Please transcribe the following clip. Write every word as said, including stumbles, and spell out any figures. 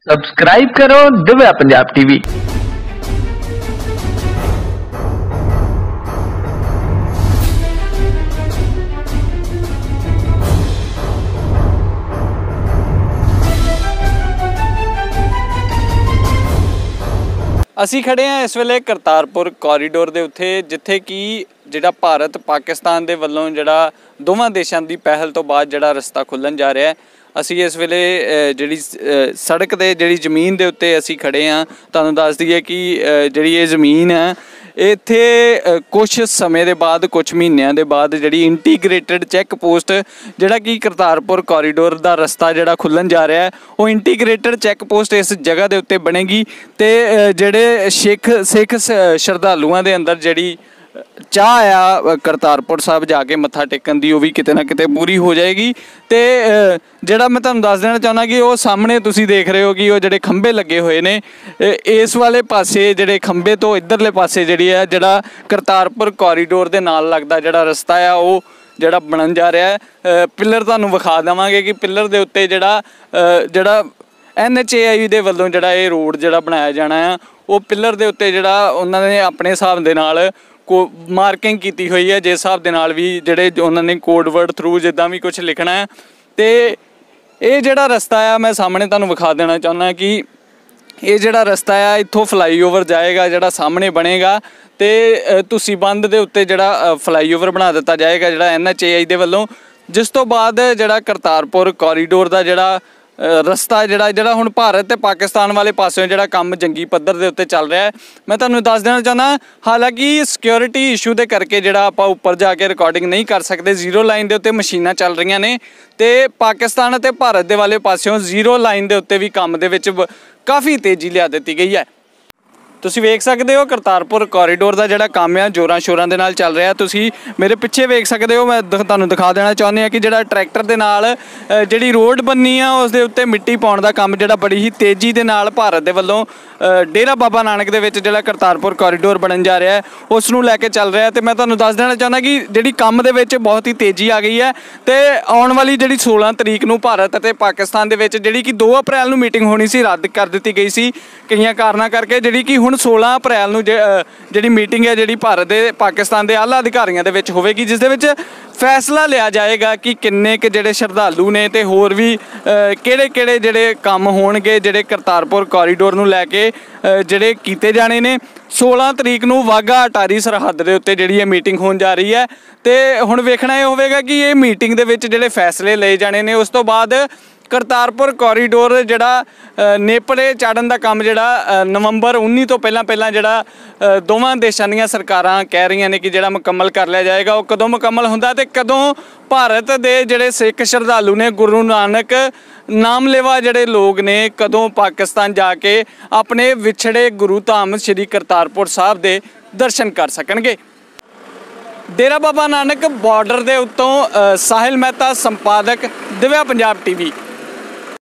Subscribe करो Divya Punjab TV. ਅਸੀਂ ਖੜੇ ਹਾਂ ਇਸ ਵੇਲੇ ਕਰਤਾਰपुर ਕੋਰੀਡੋਰ ਦੇ ਉੱਤੇ, ਜਿੱਥੇ ਕਿ ਜਿਹੜਾ ਭਾਰਤ ਪਾਕਿस्तान ਦੇ ਵੱਲੋਂ ਜਿਹੜਾ ਦੋਵਾਂ ਦੇਸ਼ਾਂ ਦੀ ਪਹਿਲ ਤੋਂ ਬਾਅਦ ਜਿਹੜਾ ਰਸਤਾ ਖੁੱਲ੍ਹਣ ਜਾ ਰਿਹਾ ਹੈ। ਅਸੀਂ ਇਸ ਵੇਲੇ ਜਿਹੜੀ ਸੜਕ ਦੇ ਜਿਹੜੀ ਜ਼ਮੀਨ ਦੇ ਉੱਤੇ ਅਸੀਂ ਖੜੇ ਹਾਂ। ਤੁਹਾਨੂੰ ਦੱਸ ਦਈਏ ਕਿ ਜਿਹੜੀ ਇਹ ਜ਼ਮੀਨ ਹੈ ਇੱਥੇ ਕੁਛ ਸਮੇਂ ਦੇ ਬਾਅਦ ਕੁਛ ਮਹੀਨਿਆਂ ਦੇ ਬਾਅਦ ਜਿਹੜੀ ਇੰਟੀਗ੍ਰੇਟਿਡ ਚੈੱਕ ਪੋਸਟ ਜਿਹੜਾ ਕਿ ਕਰਤਾਰपुर ਕੋਰੀਡੋਰ ਦਾ ਰਸਤਾ ਜਿਹੜਾ ਖੁੱਲ੍ਹਣ ਜਾ ਰਿਹਾ ਹੈ, ਉਹ ਇੰਟੀਗ੍ਰੇਟਿਡ ਚੈੱਕ ਪੋਸਟ ਇਸ ਜਗ੍ਹਾ ਦੇ ਉੱਤੇ ਬਣੇਗੀ। ਅਤੇ ਜਿਹੜੇ ਸਿੱਖ ਸਿੱਖ ਸ਼ਰਧਾਲੂਆਂ ਦੇ ਅੰਦਰ ਜਿਹੜੀ ਚਾਹ ਆ ਕਰਤਾਰपुर ਸਾਹਿਬ ਜਾ ਕੇ ਮੱਥਾ ਟੇਕਣ ਦੀ, ਉਹ ਵੀ ਕਿਤੇ ਨਾ ਕਿਤੇ ਪੂਰੀ ਹੋ ਜਾਏਗੀ। ਅਤੇ ਜਿਹੜਾ ਮੈਂ ਤੁਹਾਨੂੰ ਦੱਸ ਦੇਣਾ ਚਾਹੁੰਦਾ ਕਿ ਉਹ ਸਾਹਮਣੇ ਤੁਸੀਂ ਦੇਖ ਰਹੇ ਹੋ ਕਿ ਉਹ ਜਿਹੜੇ ਖੰਭੇ ਲੱਗੇ ਹੋਏ ਨੇ, ਇਸ ਵਾਲੇ ਪਾਸੇ ਜਿਹੜੇ ਖੰਭੇ ਤੋਂ ਇੱਧਰਲੇ ਪਾਸੇ ਜਿਹੜੀ ਹੈ ਜਿਹੜਾ ਕਰਤਾਰपुर ਕੋਰੀਡੋਰ ਦੇ ਨਾਲ ਲੱਗਦਾ ਜਿਹੜਾ ਰਸਤਾ ਆ ਉਹ ਜਿਹੜਾ ਬਣਨ ਜਾ ਰਿਹਾ ਹੈ। ਪਿੱਲਰ ਤੁਹਾਨੂੰ ਵਿਖਾ ਦੇਵਾਂਗੇ ਕਿ ਪਿੱਲਰ ਦੇ ਉੱਤੇ ਜਿਹੜਾ ਜਿਹੜਾ ਐਨ ਐਚ ਏ ਆਈ ਦੇ ਵੱਲੋਂ ਜਿਹੜਾ ਇਹ ਰੋਡ ਜਿਹੜਾ ਬਣਾਇਆ ਜਾਣਾ ਆ, ਉਹ ਪਿੱਲਰ ਦੇ ਉੱਤੇ ਜਿਹੜਾ ਉਹਨਾਂ ਨੇ ਆਪਣੇ ਹਿਸਾਬ ਦੇ ਨਾਲ ਕੋ ਮਾਰਕਿੰਗ ਕੀਤੀ ਹੋਈ ਹੈ, ਜਿਸ ਹਿਸਾਬ ਦੇ ਨਾਲ ਵੀ ਜਿਹੜੇ ਉਹਨਾਂ ਨੇ ਕੋਡ ਵਰਡ ਥਰੂ ਜਿੱਦਾਂ ਵੀ ਕੁਛ ਲਿਖਣਾ ਹੈ। ਅਤੇ ਇਹ ਜਿਹੜਾ ਰਸਤਾ ਆ ਮੈਂ ਸਾਹਮਣੇ ਤੁਹਾਨੂੰ ਵਿਖਾ ਦੇਣਾ ਚਾਹੁੰਦਾ ਕਿ ਇਹ ਜਿਹੜਾ ਰਸਤਾ ਆ ਇੱਥੋਂ ਫਲਾਈਓਵਰ ਜਾਏਗਾ ਜਿਹੜਾ ਸਾਹਮਣੇ ਬਣੇਗਾ, ਅਤੇ ਤੁਸੀਂ ਬੰਦ ਦੇ ਉੱਤੇ ਜਿਹੜਾ ਫਲਾਈਓਵਰ ਬਣਾ ਦਿੱਤਾ ਜਾਏਗਾ ਜਿਹੜਾ ਐਨ ਐਚ ਏ ਆਈ ਦੇ ਵੱਲੋਂ। ਜਿਸ ਤੋਂ ਬਾਅਦ ਜਿਹੜਾ ਕਰਤਾਰपुर ਕੋਰੀਡੋਰ ਦਾ ਜਿਹੜਾ ਰਸਤਾ ਜਿਹੜਾ ਜਿਹੜਾ ਹੁਣ ਭਾਰਤ ਅਤੇ ਪਾਕਿਸਤਾਨ ਵਾਲੇ ਪਾਸਿਓਂ ਜਿਹੜਾ ਕੰਮ ਜੰਗੀ ਪੱਧਰ ਦੇ ਉੱਤੇ ਚੱਲ ਰਿਹਾ ਹੈ। ਮੈਂ ਤੁਹਾਨੂੰ ਦੱਸ ਦੇਣਾ ਚਾਹੁੰਦਾ, ਹਾਲਾਂਕਿ ਸਿਕਿਉਰਿਟੀ ਇਸ਼ੂ ਦੇ ਕਰਕੇ ਜਿਹੜਾ ਆਪਾਂ ਉੱਪਰ ਜਾ ਕੇ ਰਿਕਾਰਡਿੰਗ ਨਹੀਂ ਕਰ ਸਕਦੇ, ਜ਼ੀਰੋ ਲਾਈਨ ਦੇ ਉੱਤੇ ਮਸ਼ੀਨਾਂ ਚੱਲ ਰਹੀਆਂ ਨੇ, ਅਤੇ ਪਾਕਿਸਤਾਨ ਅਤੇ ਭਾਰਤ ਦੇ ਵਾਲੇ ਪਾਸਿਓਂ ਜ਼ੀਰੋ ਲਾਈਨ ਦੇ ਉੱਤੇ ਵੀ ਕੰਮ ਦੇ ਵਿੱਚ ਕਾਫੀ ਤੇਜ਼ੀ ਲਿਆ ਦਿੱਤੀ ਗਈ ਹੈ। ਤੁਸੀਂ ਵੇਖ ਸਕਦੇ ਹੋ ਕਰਤਾਰपुर ਕੋਰੀਡੋਰ ਦਾ ਜਿਹੜਾ ਕੰਮ ਆ ਜ਼ੋਰਾਂ ਸ਼ੋਰਾਂ ਦੇ ਨਾਲ ਚੱਲ ਰਿਹਾ। ਤੁਸੀਂ ਮੇਰੇ ਪਿੱਛੇ ਵੇਖ ਸਕਦੇ ਹੋ, ਮੈਂ ਤੁਹਾਨੂੰ ਦਿਖਾ ਦੇਣਾ ਚਾਹੁੰਦੇ ਹਾਂ ਕਿ ਜਿਹੜਾ ਟਰੈਕਟਰ ਦੇ ਨਾਲ ਜਿਹੜੀ ਰੋਡ ਬਣਨੀ ਆ ਉਸ ਦੇ ਉੱਤੇ ਮਿੱਟੀ ਪਾਉਣ ਦਾ ਕੰਮ ਜਿਹੜਾ ਬੜੀ ਹੀ ਤੇਜ਼ੀ ਦੇ ਨਾਲ ਭਾਰਤ ਦੇ ਵੱਲੋਂ ਡੇਰਾ ਬਾਬਾ ਨਾਨਕ ਦੇ ਵਿੱਚ ਜਿਹੜਾ ਕਰਤਾਰपुर ਕੋਰੀਡੋਰ ਬਣਨ ਜਾ ਰਿਹਾ ਹੈ ਉਸ ਨੂੰ ਲੈ ਕੇ ਚੱਲ ਰਿਹਾ। ਅਤੇ ਮੈਂ ਤੁਹਾਨੂੰ ਦੱਸ ਦੇਣਾ ਚਾਹੁੰਦਾ ਕਿ ਜਿਹੜੀ ਕੰਮ ਦੇ ਵਿੱਚ ਬਹੁਤ ਹੀ ਤੇਜ਼ੀ ਆ ਗਈ ਹੈ, ਅਤੇ ਆਉਣ ਵਾਲੀ ਜਿਹੜੀ ਸੋਲਾਂ ਤਰੀਕ ਨੂੰ ਭਾਰਤ ਅਤੇ ਪਾਕਿਸਤਾਨ ਦੇ ਵਿੱਚ ਜਿਹੜੀ ਕਿ ਦੋ ਅਪ੍ਰੈਲ ਨੂੰ ਮੀਟਿੰਗ ਹੋਣੀ ਸੀ, ਰੱਦ ਕਰ ਦਿੱਤੀ ਗਈ ਸੀ ਕਈਆਂ ਕਾਰਨਾਂ ਕਰਕੇ, ਜਿਹੜੀ ਕਿ ਹੁਣ ਸੋਲਾਂ ਅਪ੍ਰੈਲ ਨੂੰ ਜਿਹੜੀ ਮੀਟਿੰਗ ਹੈ ਜਿਹੜੀ ਭਾਰਤ ਦੇ ਪਾਕਿਸਤਾਨ ਦੇ ਆਲਾ ਅਧਿਕਾਰੀਆਂ ਦੇ ਵਿੱਚ ਹੋਵੇਗੀ, ਜਿਸ ਦੇ ਵਿੱਚ ਫੈਸਲਾ ਲਿਆ ਜਾਏਗਾ ਕਿ ਕਿੰਨੇ ਕੁ ਜਿਹੜੇ ਸ਼ਰਧਾਲੂ ਨੇ ਅਤੇ ਹੋਰ ਵੀ ਕਿਹੜੇ ਕਿਹੜੇ ਜਿਹੜੇ ਕੰਮ ਹੋਣਗੇ ਜਿਹੜੇ ਕਰਤਾਰपुर ਕੋਰੀਡੋਰ ਨੂੰ ਲੈ ਕੇ ਜਿਹੜੇ ਕੀਤੇ ਜਾਣੇ ਨੇ। ਸੋਲਾਂ ਤਰੀਕ ਨੂੰ ਵਾਹਗਾ ਅਟਾਰੀ ਸਰਹੱਦ ਦੇ ਉੱਤੇ ਜਿਹੜੀ ਇਹ ਮੀਟਿੰਗ ਹੋਣ ਜਾ ਰਹੀ ਹੈ, ਅਤੇ ਹੁਣ ਵੇਖਣਾ ਇਹ ਹੋਵੇਗਾ ਕਿ ਇਹ ਮੀਟਿੰਗ ਦੇ ਵਿੱਚ ਜਿਹੜੇ ਫੈਸਲੇ ਲਏ ਜਾਣੇ ਨੇ ਉਸ ਤੋਂ ਬਾਅਦ ਕਰਤਾਰपुर ਕੋਰੀਡੋਰ ਜਿਹੜਾ ਨੇਪਰੇ ਚਾੜਨ ਦਾ ਕੰਮ ਜਿਹੜਾ ਨਵੰਬਰ ਉੱਨੀ ਤੋਂ ਪਹਿਲਾਂ ਪਹਿਲਾਂ ਜਿਹੜਾ ਦੋਵਾਂ ਦੇਸ਼ਾਂ ਦੀਆਂ ਸਰਕਾਰਾਂ ਕਹਿ ਰਹੀਆਂ ਨੇ ਕਿ ਜਿਹੜਾ ਮੁਕੰਮਲ ਕਰ ਲਿਆ ਜਾਏਗਾ, ਉਹ ਕਦੋਂ ਮੁਕੰਮਲ ਹੁੰਦਾ ਅਤੇ ਕਦੋਂ ਭਾਰਤ ਦੇ ਜਿਹੜੇ ਸਿੱਖ ਸ਼ਰਧਾਲੂ ਨੇ, ਗੁਰੂ ਨਾਨਕ ਨਾਮਲੇਵਾ ਜਿਹੜੇ ਲੋਕ ਨੇ, ਕਦੋਂ ਪਾਕਿਸਤਾਨ ਜਾ ਕੇ ਆਪਣੇ ਵਿਛੜੇ ਗੁਰੂ ਧਾਮ ਸ਼੍ਰੀ ਕਰਤਾਰपुर ਸਾਹਿਬ ਦੇ ਦਰਸ਼ਨ ਕਰ ਸਕਣਗੇ। ਡੇਰਾ ਬਾਬਾ ਨਾਨਕ ਬਾਰਡਰ ਦੇ ਉੱਤੋਂ ਸਾਹਿਲ ਮਹਿਤਾ, ਸੰਪਾਦਕ, ਦਿਵਿਆ ਪੰਜਾਬ ਟੀਵੀ।